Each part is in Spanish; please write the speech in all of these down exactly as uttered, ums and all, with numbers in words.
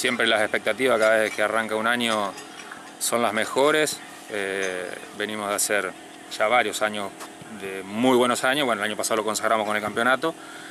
siempre las expectativas cada vez que arranca un año son las mejores. Eh, venimos de hacer ya varios años de muy buenos años. Bueno, el año pasado lo consagramos con el campeonato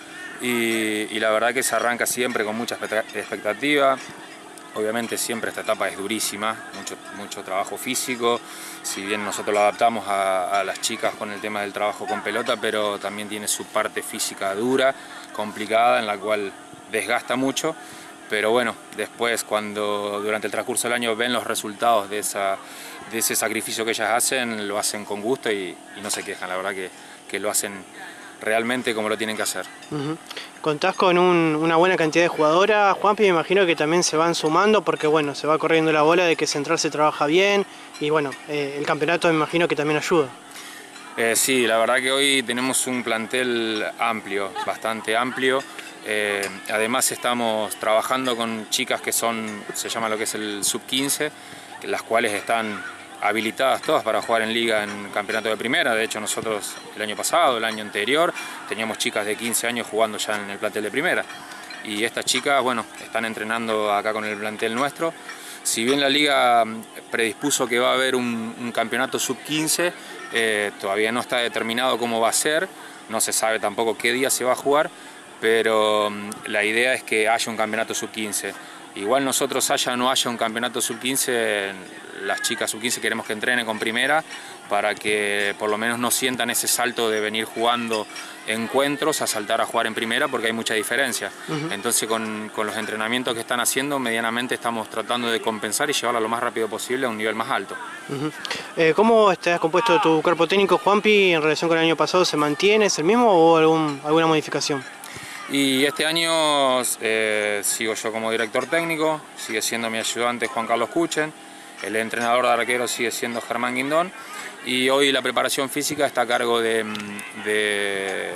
y, y la verdad que se arranca siempre con mucha expectativa. Obviamente siempre esta etapa es durísima, mucho, mucho trabajo físico, si bien nosotros lo adaptamos a, a las chicas con el tema del trabajo con pelota, pero también tiene su parte física dura, complicada, en la cual desgasta mucho, pero bueno, después cuando durante el transcurso del año ven los resultados de, esa, de ese sacrificio que ellas hacen, lo hacen con gusto y, y no se quejan, la verdad que, que lo hacen realmente como lo tienen que hacer. Uh-huh. Contás con un, una buena cantidad de jugadoras, Juanpi, me imagino que también se van sumando porque bueno, se va corriendo la bola de que Central se trabaja bien y bueno, eh, el campeonato me imagino que también ayuda. Eh, sí, la verdad que hoy tenemos un plantel amplio, bastante amplio. Eh, además estamos trabajando con chicas que son, se llama lo que es el sub quince, las cuales están habilitadas todas para jugar en liga en campeonato de primera. De hecho nosotros el año pasado, el año anterior, teníamos chicas de quince años jugando ya en el plantel de primera. Y estas chicas, bueno, están entrenando acá con el plantel nuestro. Si bien la liga predispuso que va a haber un, un campeonato sub quince, eh, todavía no está determinado cómo va a ser, no se sabe tampoco qué día se va a jugar, pero la idea es que haya un campeonato sub quince. Igual nosotros haya o no haya un campeonato sub quince, las chicas sub quince queremos que entrenen con primera para que por lo menos no sientan ese salto de venir jugando encuentros a saltar a jugar en primera, porque hay mucha diferencia. Uh-huh. Entonces con, con los entrenamientos que están haciendo, medianamente estamos tratando de compensar y llevarla lo más rápido posible a un nivel más alto. Uh-huh. eh, ¿Cómo está compuesto tu cuerpo técnico, Juanpi, en relación con el año pasado? ¿Se mantiene? ¿Es el mismo o algún, alguna modificación? Y este año eh, sigo yo como director técnico, sigue siendo mi ayudante Juan Carlos Kuchen, el entrenador de arquero sigue siendo Germán Guindón y hoy la preparación física está a cargo de, de,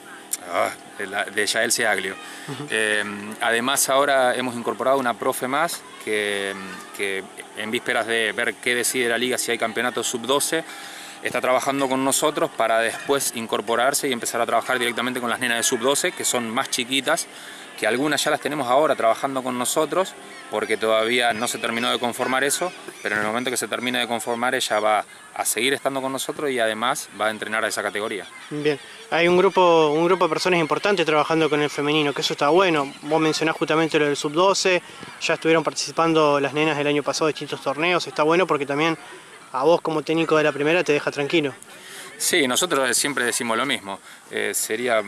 de, de Yael Seaglio. Uh-huh. eh, además ahora hemos incorporado una profe más que, que en vísperas de ver qué decide la liga, si hay campeonato sub doce, está trabajando con nosotros para después incorporarse y empezar a trabajar directamente con las nenas de sub doce, que son más chiquitas, que algunas ya las tenemos ahora trabajando con nosotros, porque todavía no se terminó de conformar eso, pero en el momento que se termine de conformar ella va a seguir estando con nosotros y además va a entrenar a esa categoría. Bien, hay un grupo, un grupo de personas importantes trabajando con el femenino, que eso está bueno. Vos mencionás justamente lo del sub doce, ya estuvieron participando las nenas del año pasado de distintos torneos, está bueno porque también a vos como técnico de la primera te deja tranquilo. Sí, nosotros siempre decimos lo mismo. Eh, sería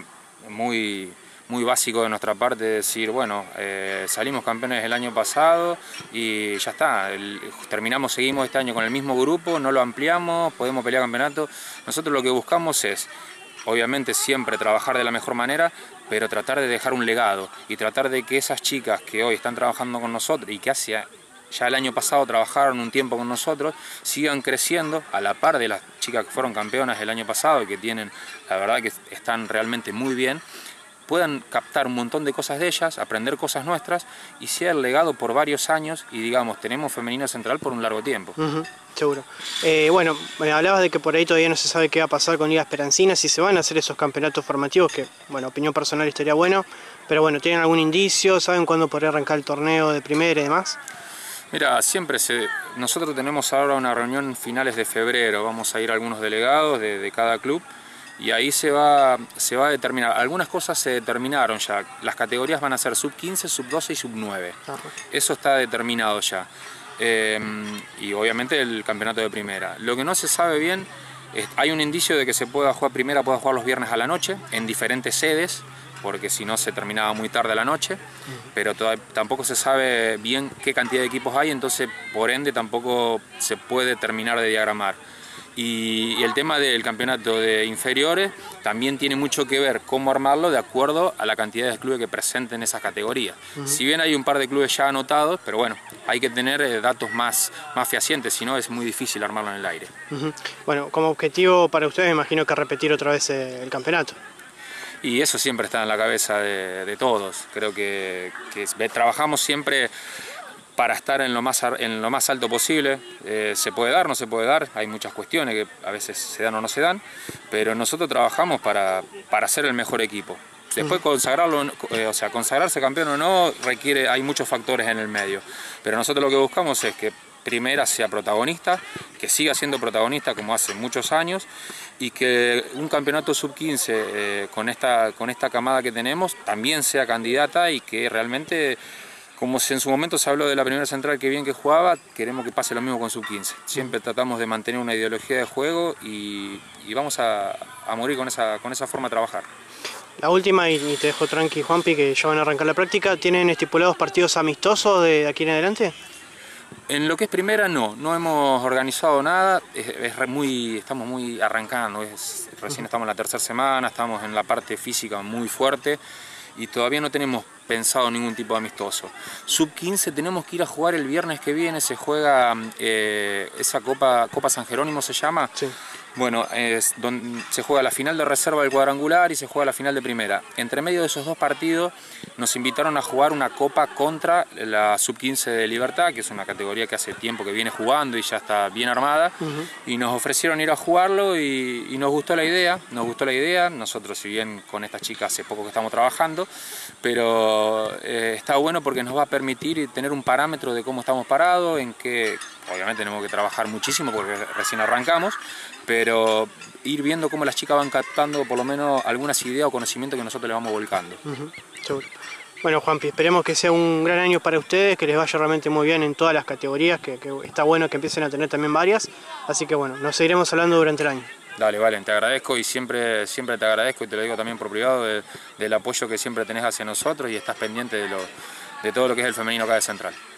muy, muy básico de nuestra parte decir, bueno, eh, salimos campeones el año pasado y ya está. El, terminamos, seguimos este año con el mismo grupo, no lo ampliamos, podemos pelear campeonato. Nosotros lo que buscamos es, obviamente, siempre trabajar de la mejor manera, pero tratar de dejar un legado y tratar de que esas chicas que hoy están trabajando con nosotros y que hacia ya el año pasado trabajaron un tiempo con nosotros, sigan creciendo a la par de las chicas que fueron campeonas el año pasado y que tienen, la verdad que están realmente muy bien, puedan captar un montón de cosas de ellas, aprender cosas nuestras y sea el legado por varios años y digamos, tenemos femenino central por un largo tiempo. Uh-huh, seguro. Eh, bueno, me hablabas de que por ahí todavía no se sabe qué va a pasar con Liga Esperancina, si se van a hacer esos campeonatos formativos, que, bueno, opinión personal estaría bueno, pero bueno, ¿tienen algún indicio? ¿Saben cuándo podría arrancar el torneo de primera y demás? Mira, siempre se, nosotros tenemos ahora una reunión en finales de febrero, vamos a ir algunos delegados de, de cada club y ahí se va, se va a determinar, algunas cosas se determinaron ya, las categorías van a ser sub quince, sub doce y sub nueve, ajá, eso está determinado ya, eh, y obviamente el campeonato de primera. Lo que no se sabe bien, es, hay un indicio de que se pueda jugar primera, pueda jugar los viernes a la noche, en diferentes sedes, porque si no se terminaba muy tarde a la noche, pero tampoco se sabe bien qué cantidad de equipos hay, entonces por ende tampoco se puede terminar de diagramar. Y, y el tema del campeonato de inferiores también tiene mucho que ver cómo armarlo de acuerdo a la cantidad de clubes que presenten esas categorías. Uh-huh. Si bien hay un par de clubes ya anotados, pero bueno, hay que tener eh, datos más, más fehacientes, si no es muy difícil armarlo en el aire. Uh-huh. Bueno, como objetivo para ustedes me imagino que repetir otra vez eh, el campeonato. Y eso siempre está en la cabeza de, de todos. Creo que, que trabajamos siempre para estar en lo más, en lo más alto posible. Eh, se puede dar, no se puede dar, hay muchas cuestiones que a veces se dan o no se dan, pero nosotros trabajamos para, para ser el mejor equipo. Después consagrarlo, eh, o sea, consagrarse campeón o no, requiere, hay muchos factores en el medio. Pero nosotros lo que buscamos es que Primera sea protagonista, que siga siendo protagonista como hace muchos años y que un campeonato sub quince eh, con, esta, con esta camada que tenemos también sea candidata y que realmente, como en su momento se habló de la Primera Central que bien que jugaba, queremos que pase lo mismo con sub quince. Siempre tratamos de mantener una ideología de juego y, y vamos a, a morir con esa, con esa forma de trabajar. La última, y te dejo tranqui, Juanpi, que ya van a arrancar la práctica. ¿Tienen estipulados partidos amistosos de aquí en adelante? En lo que es Primera no, no hemos organizado nada, es, es muy, estamos muy arrancando, es, recién estamos en la tercera semana, estamos en la parte física muy fuerte y todavía no tenemos pensado ningún tipo de amistoso. sub quince tenemos que ir a jugar el viernes que viene, se juega eh, esa Copa, Copa San Jerónimo se llama. Sí. Bueno, es donde se juega la final de reserva del cuadrangular y se juega la final de primera. Entre medio de esos dos partidos nos invitaron a jugar una copa contra la sub quince de Libertad, que es una categoría que hace tiempo que viene jugando y ya está bien armada. Uh-huh. Y nos ofrecieron ir a jugarlo y, y nos gustó la idea, nos gustó la idea. Nosotros, si bien con estas chicas hace poco que estamos trabajando, pero eh, está bueno porque nos va a permitir tener un parámetro de cómo estamos parados, en que obviamente tenemos que trabajar muchísimo porque recién arrancamos, pero ir viendo cómo las chicas van captando por lo menos algunas ideas o conocimientos que nosotros les vamos volcando. Uh-huh. Seguro. Bueno, Juanpi, esperemos que sea un gran año para ustedes, que les vaya realmente muy bien en todas las categorías, que, que está bueno que empiecen a tener también varias, así que bueno, nos seguiremos hablando durante el año. Dale, Valen, te agradezco y siempre, siempre te agradezco y te lo digo también por privado de, del apoyo que siempre tenés hacia nosotros y estás pendiente de, lo, de todo lo que es el femenino acá de Central.